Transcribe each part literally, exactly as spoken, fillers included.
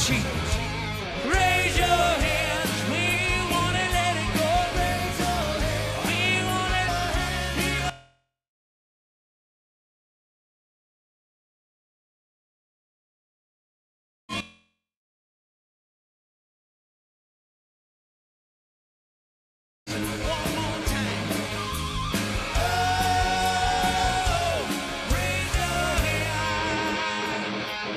sheet. Raise your hands, we wanna let it go. Raise your hands, we wanna let it go. One more time. Oh, raise your hands.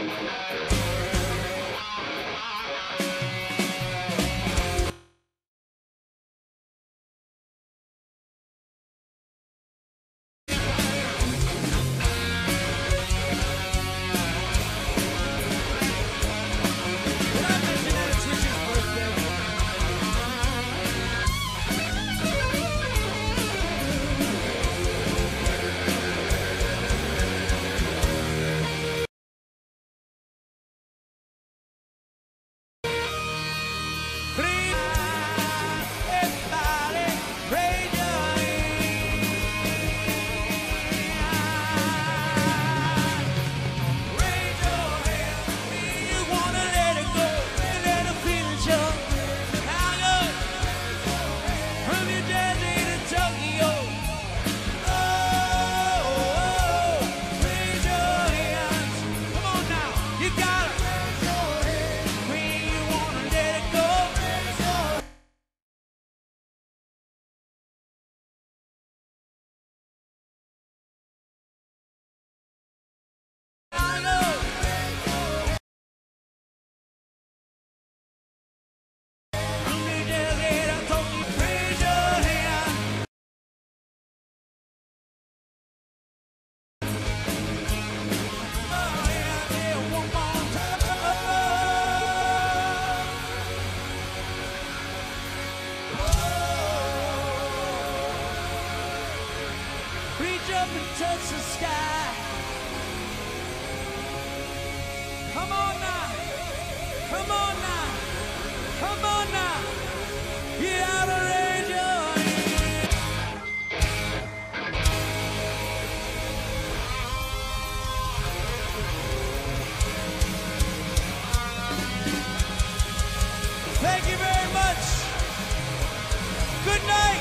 Did I mention that it's Richard's birthday? Please, everybody, raise your hands. Raise your hands. You wanna let it go, let it feel it, show. How good? From New Jersey to Tokyo. Oh, oh, raise your hands. Come on now, you got it. When you wanna let it go. I know. From New Jersey to Tokyo, raise your hands. Oh, yeah, yeah, one more time. Reach up and touch the sky. Come on now. Come on now. Come on now. You gotta raise your hand. Thank you very much. Good night.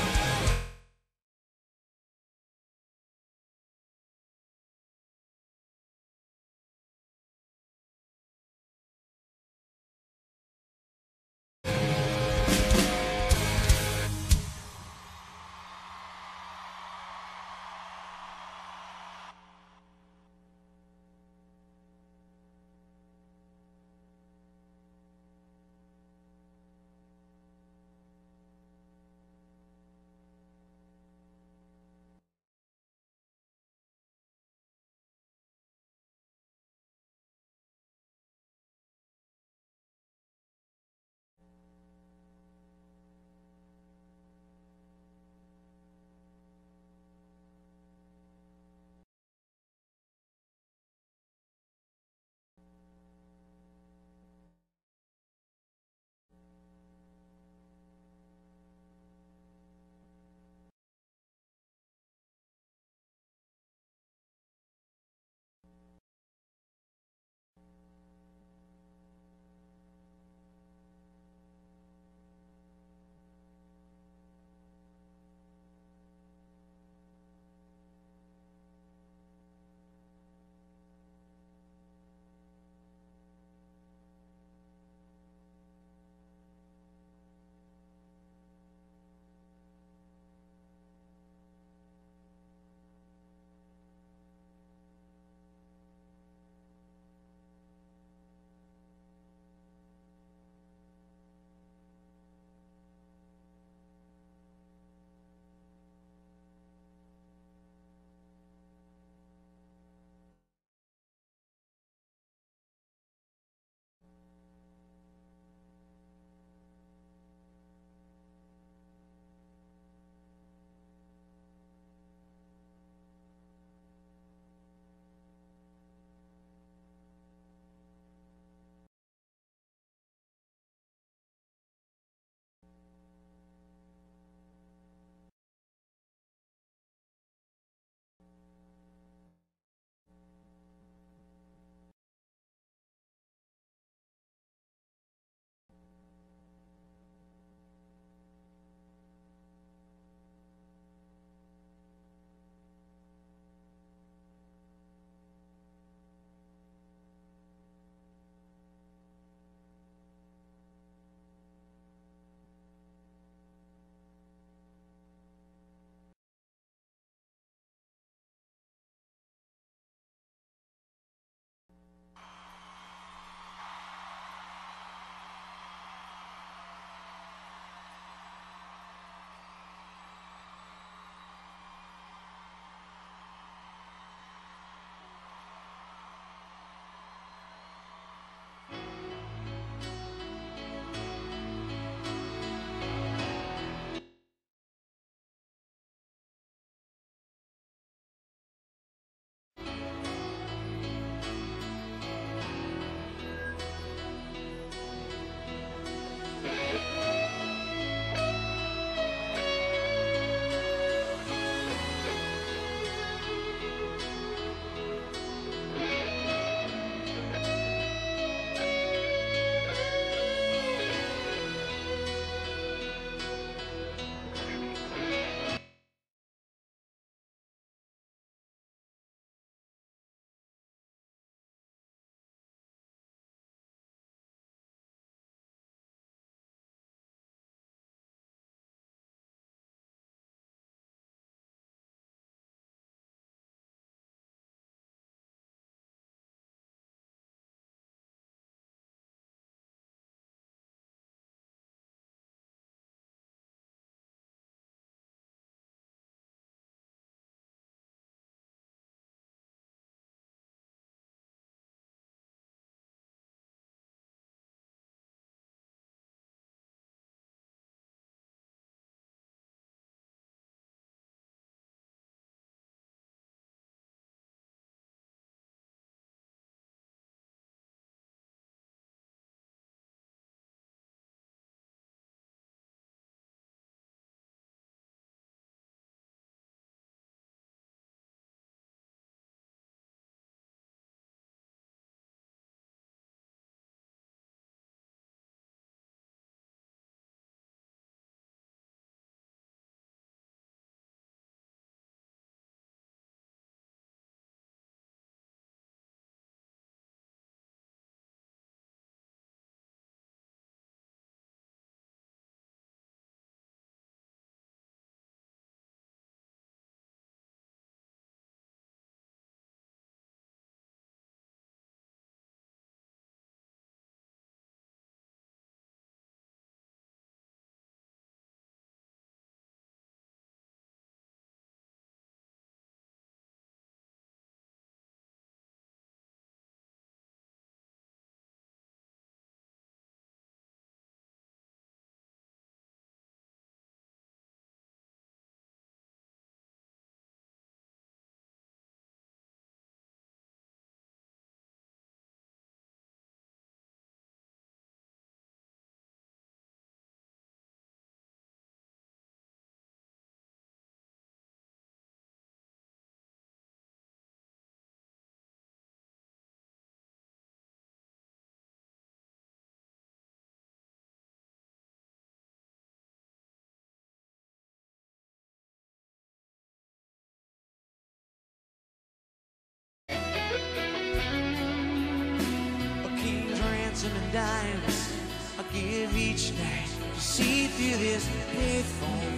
dimes I give each night to see through this payphone.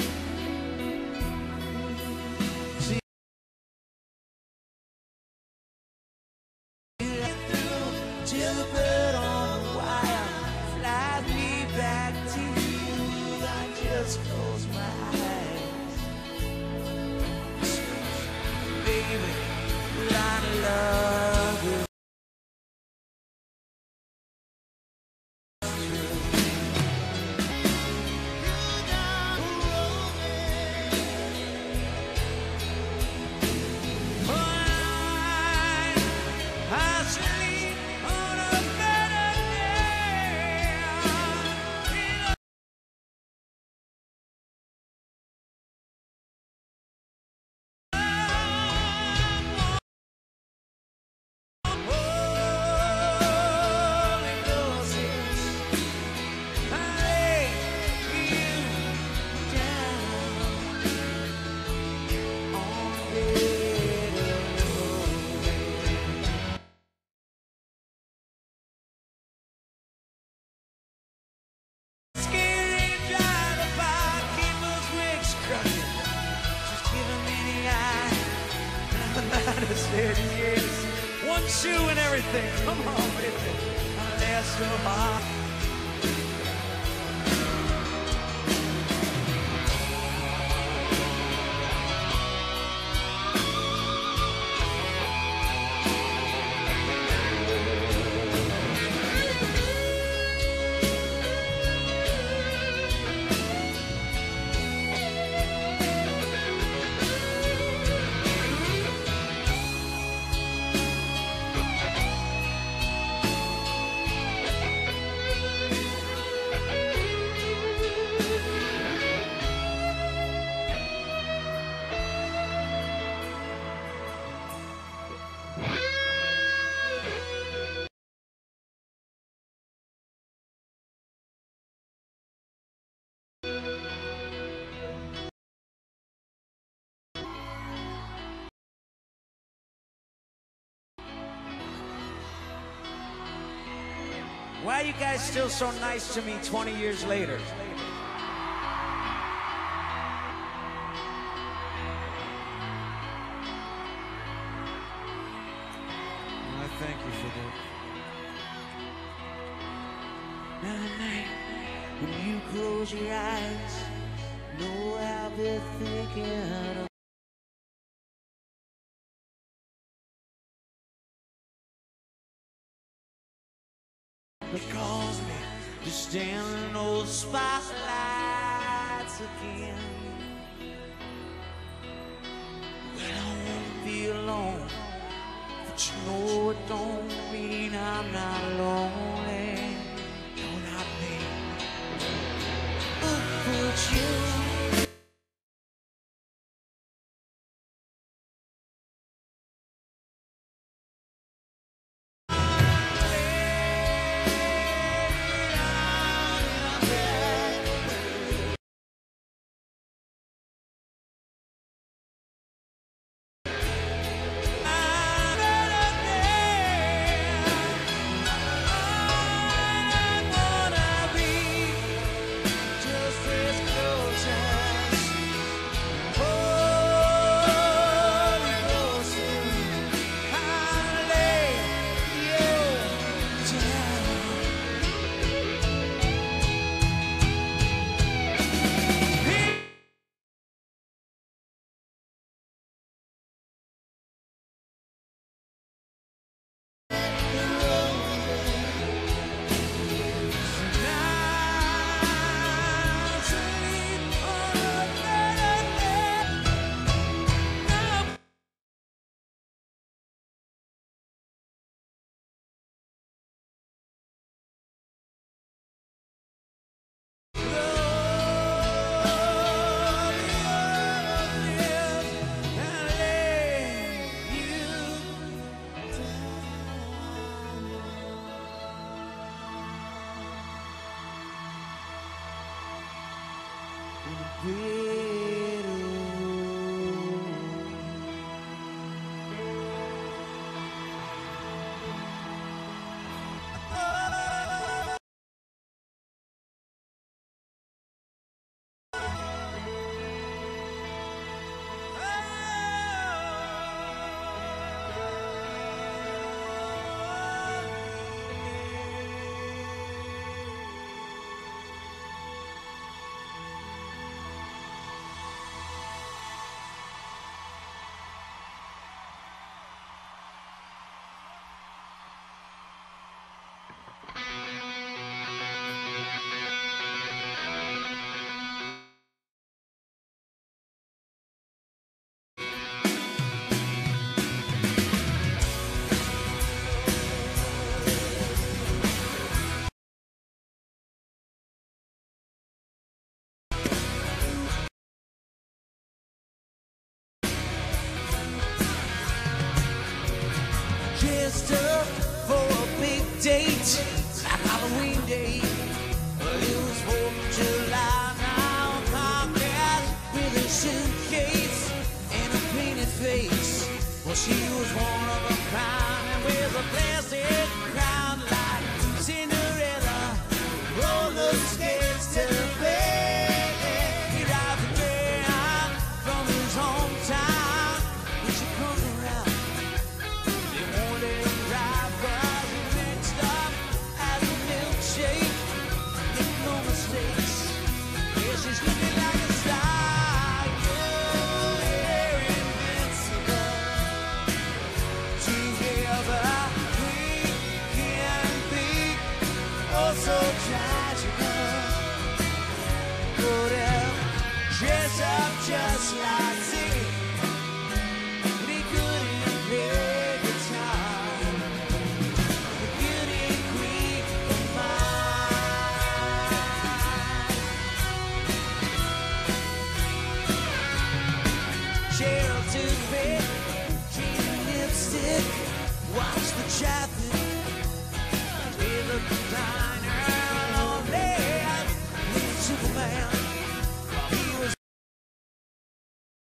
See through till the bird on the wire flies me back to you. I just close my eyes, baby, line of love is one shoe and everything. Come on, baby. They're so hot. Why are you guys still so nice to me twenty years later? Well, I thank you for that. Now tonight, when you close your eyes, know I'll be thinking of that calls me to stand in those spotlights again. When I won't be alone, but you know it don't mean I'm not lonely. You're not me, but you. date, like Halloween day. Well, it was fourth of July now, Comcast with a suitcase and a painted face. Well, she was one of a kind and with a plastic crown like Cinderella, roller skates to bed. He drives a Greyhound from his hometown. When she comes around, they won't let him drive, but he mixed up as a milkshake. Make no mistakes, yeah, she's looking like a star. You're invincible. Together we can be oh so tragical. Could have dressed up just like Ziggy, but he couldn't play guitar. The beauty queen of mine. Cheryl toothpick, cheating lipstick, watch the traffic. We look diner all day. Superman.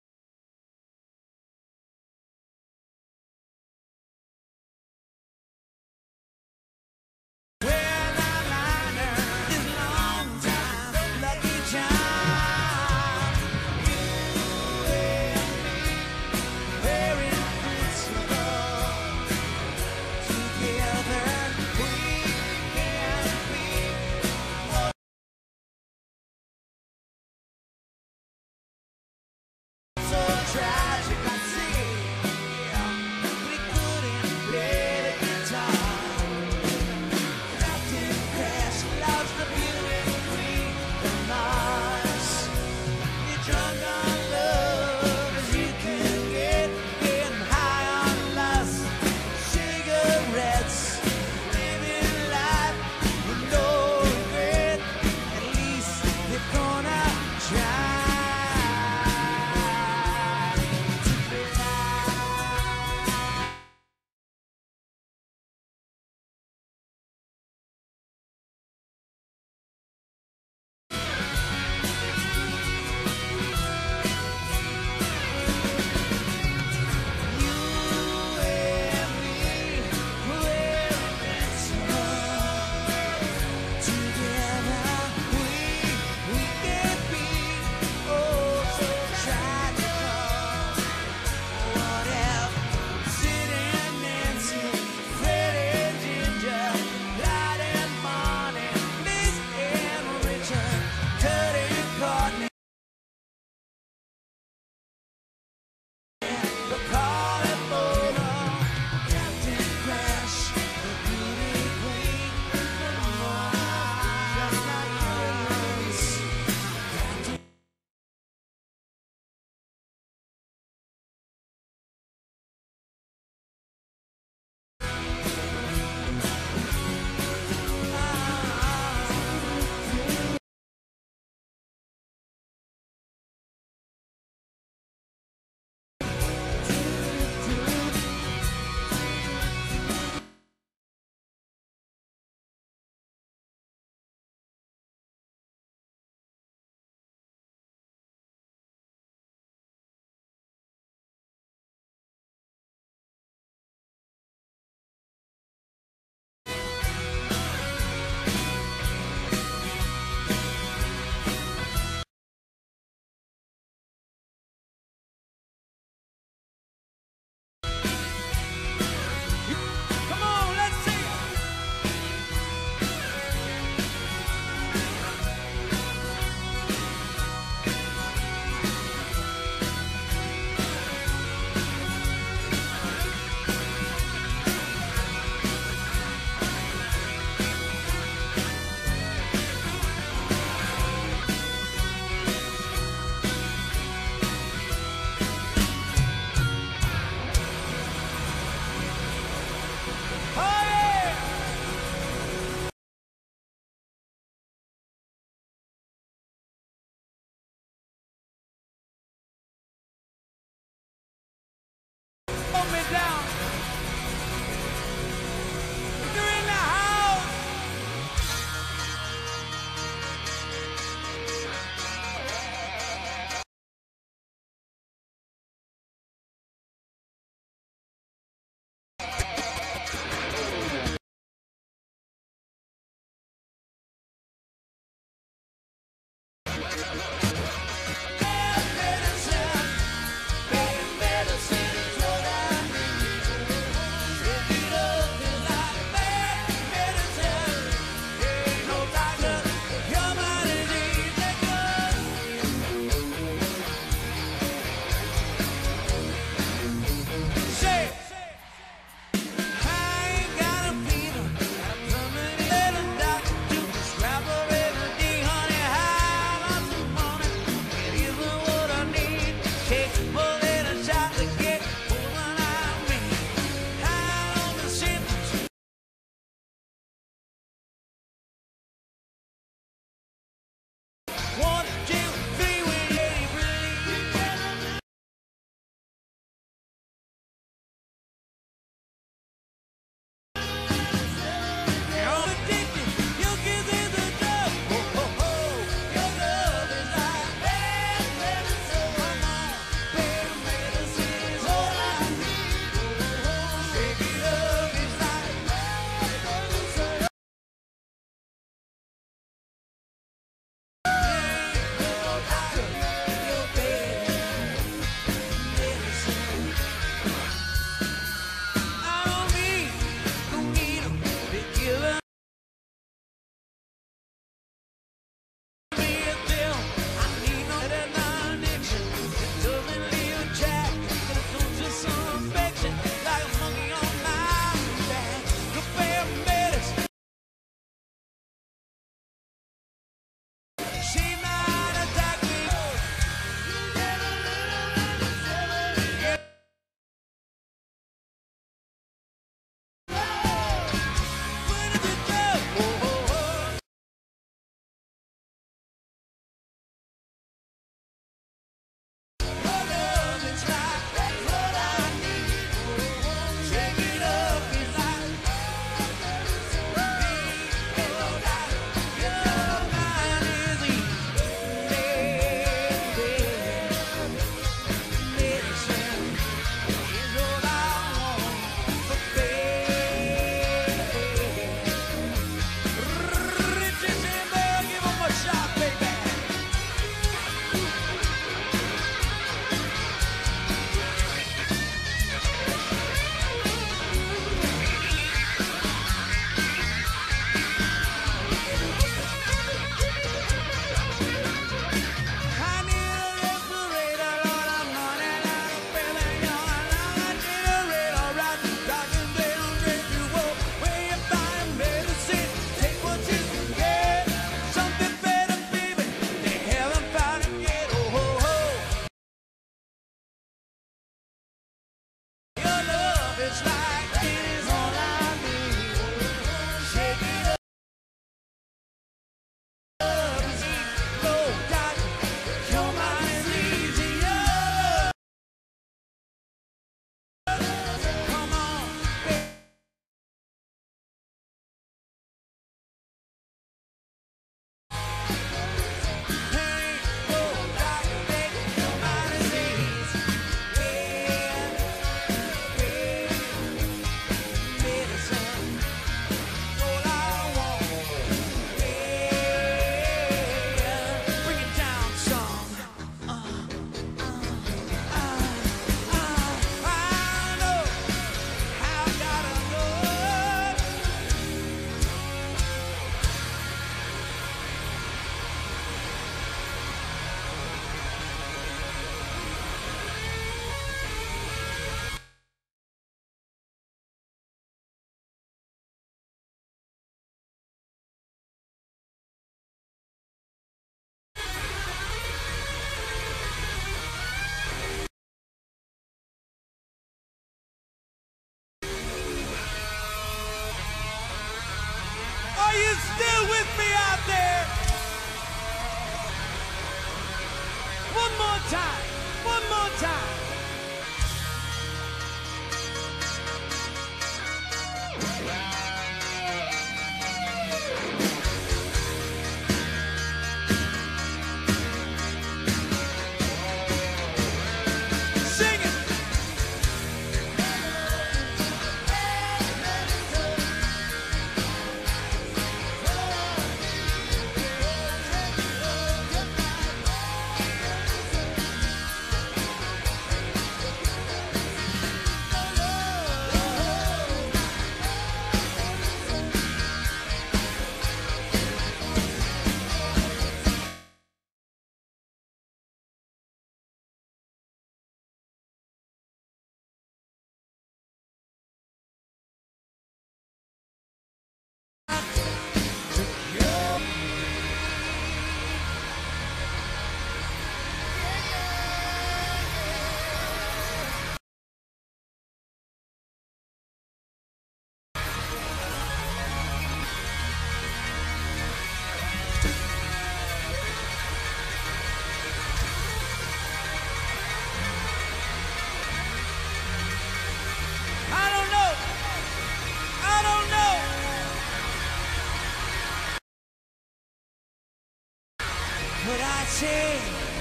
but I say,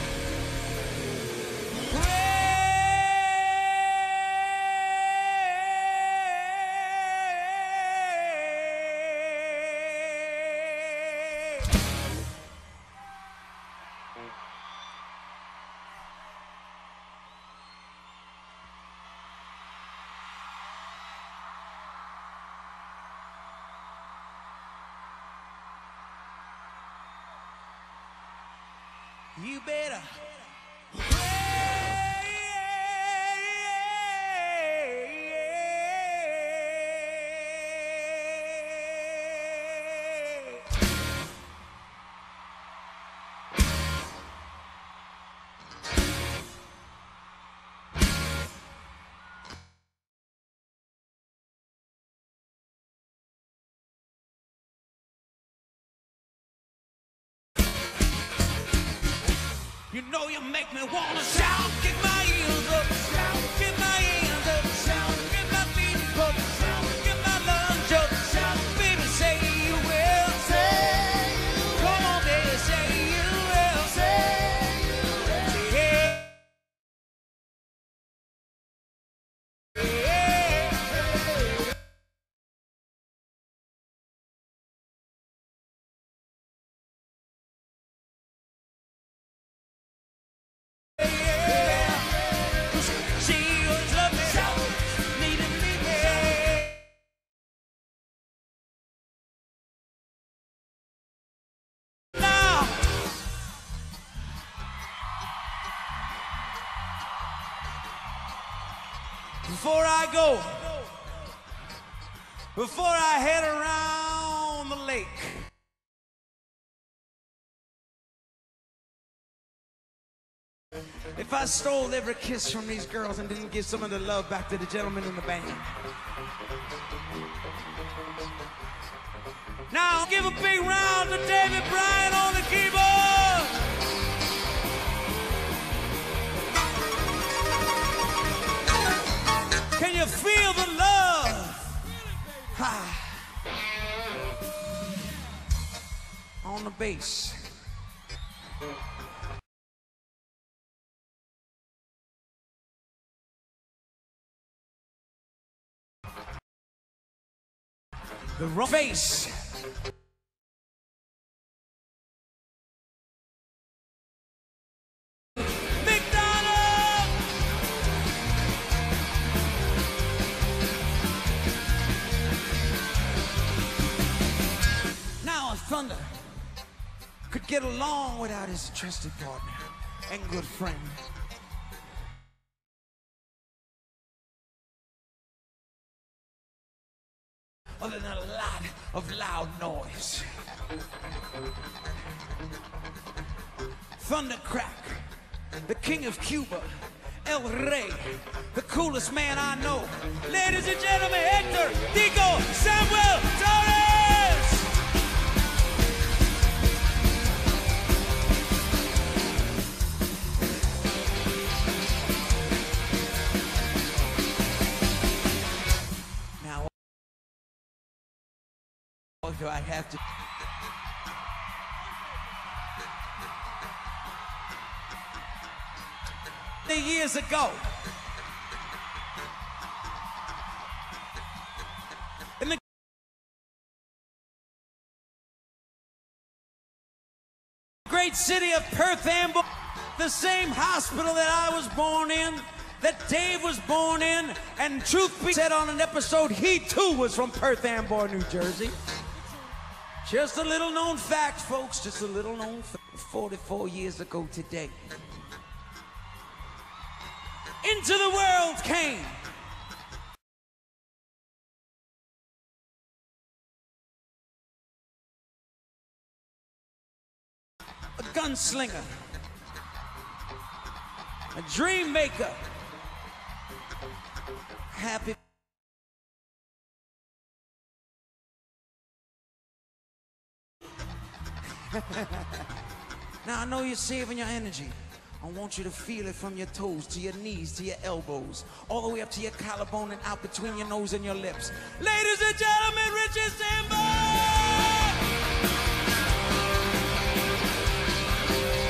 you better you know you make me wanna shout, kick my heels up, shout, get my hands up, shout, get my feet up, shout, get my lungs up, shout, baby say you will, say you will. Come on baby say you will, say you will. Yeah. Before I go, before I head around the lake, if I stole every kiss from these girls and didn't give some of the love back to the gentlemen in the band. Now give a big round to David Bryan on the keyboard. Can you feel the love? Ha. On the bass. The rough face. Thunder could get along without his trusted partner and good friend. Other than a lot of loud noise. Thunder Crack, the king of Cuba, El Rey, the coolest man I know. Ladies and gentlemen, Hector Dico Samuel Torres! Do I have to? Years ago, in the great city of Perth Amboy, the same hospital that I was born in, that Dave was born in, and truth be said on an episode, he too was from Perth Amboy, New Jersey. Just a little known fact, folks, just a little known fact. forty-four years ago today, into the world came a gunslinger, a dream maker, happy. Now I know you're saving your energy. I want you to feel it from your toes to your knees to your elbows, all the way up to your collarbone and out between your nose and your lips. Ladies and gentlemen, Richard Sambor!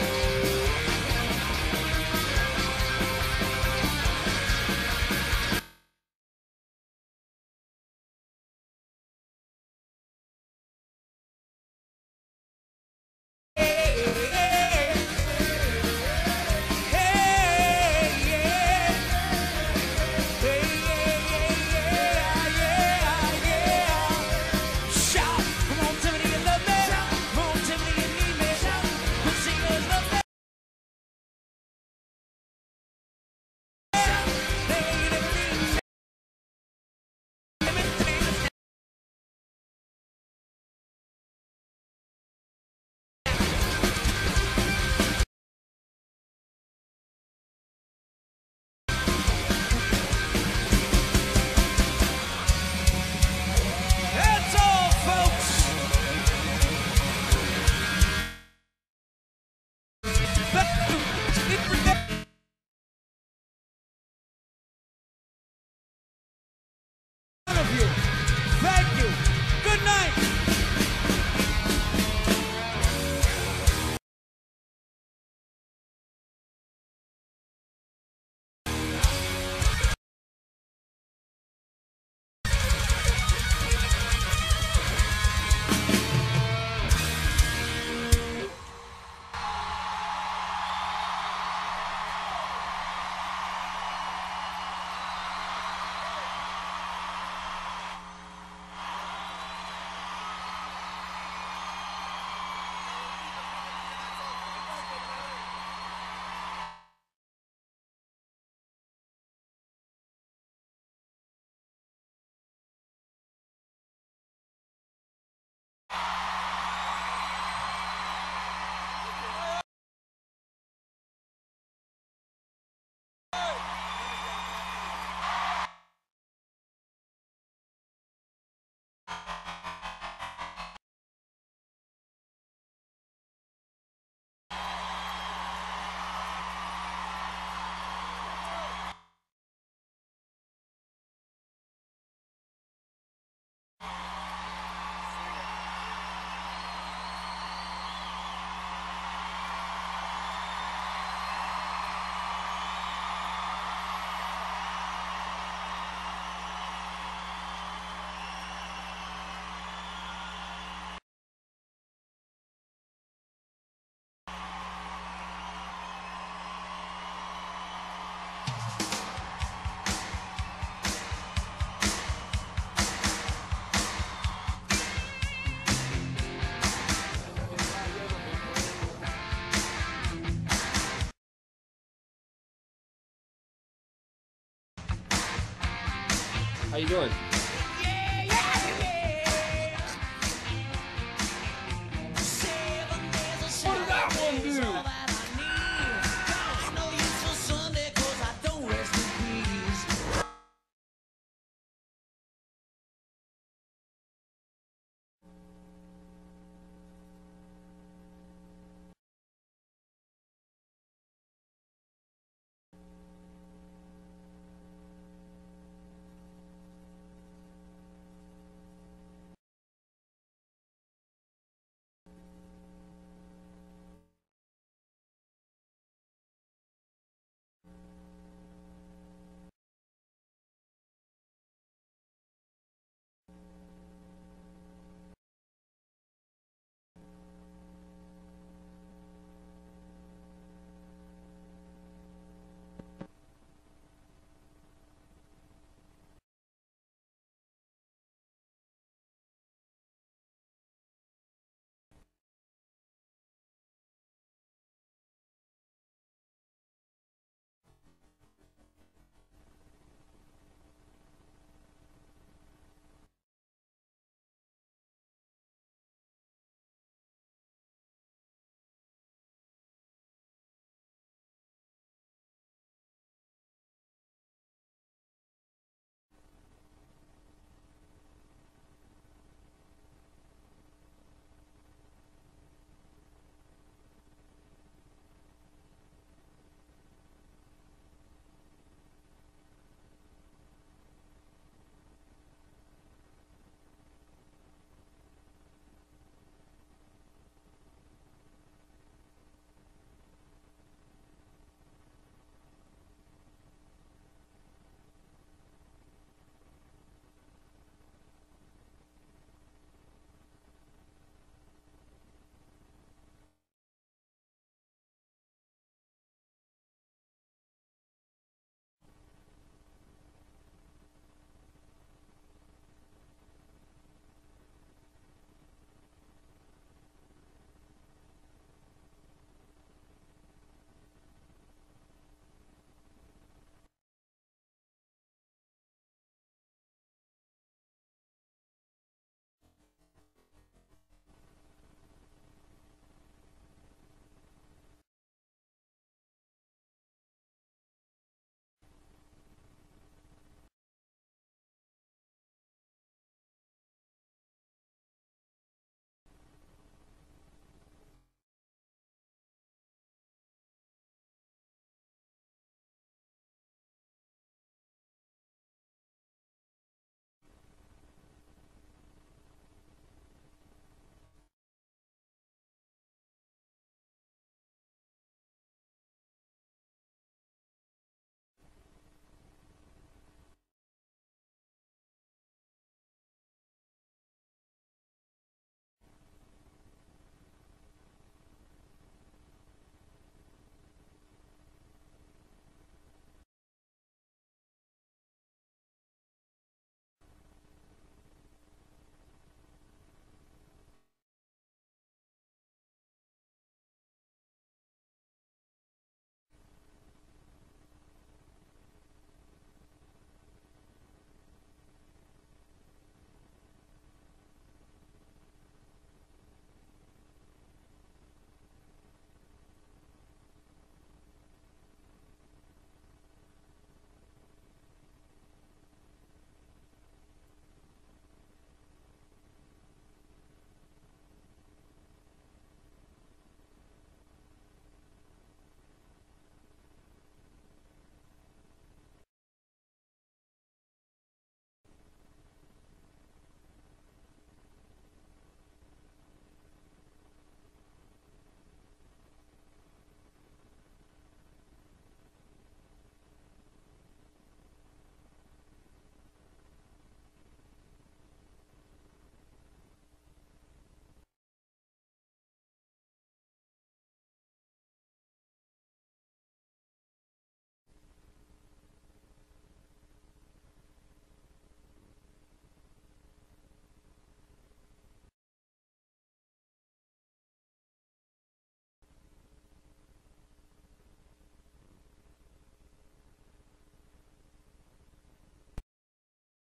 How you doing?